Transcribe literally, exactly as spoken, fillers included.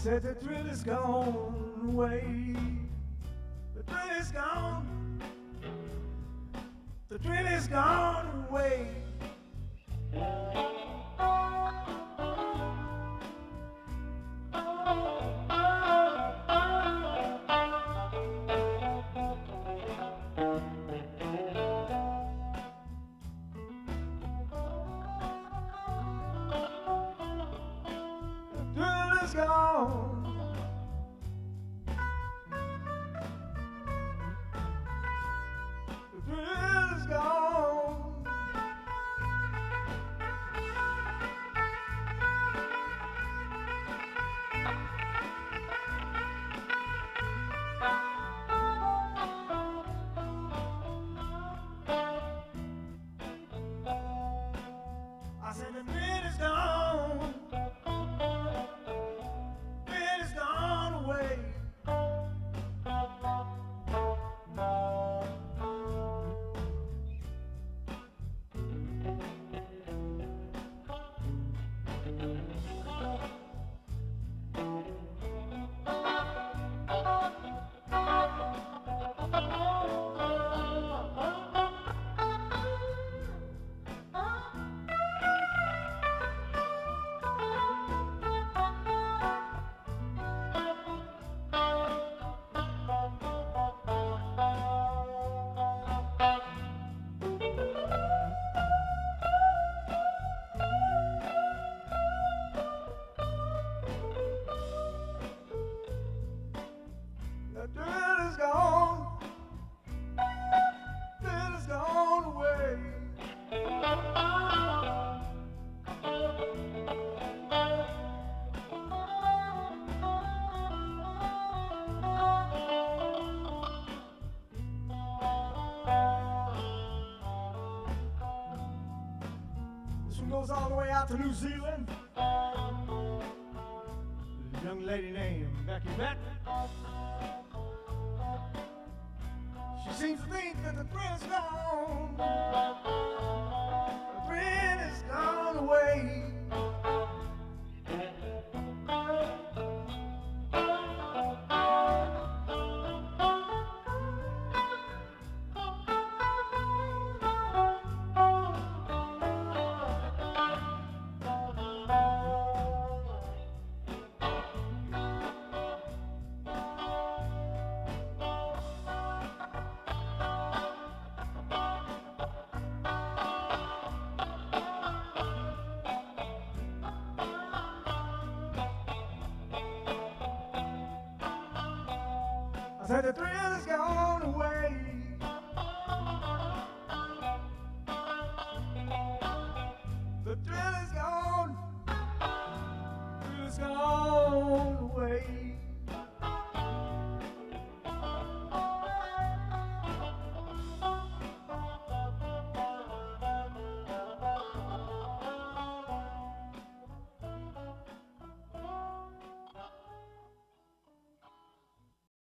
said the thrill is gone away. The thrill is gone. The thrill is gone away. Gone. The thrill is gone. I said the thrill is gone. The thrill is gone. The thrill is gone away. This one goes all the way out to New Zealand. There's a young lady named Becky Beck. She seems to think that the thrill is gone. The thrill is gone away. I said the thrill is gone away. The thrill is gone. The thrill is gone away.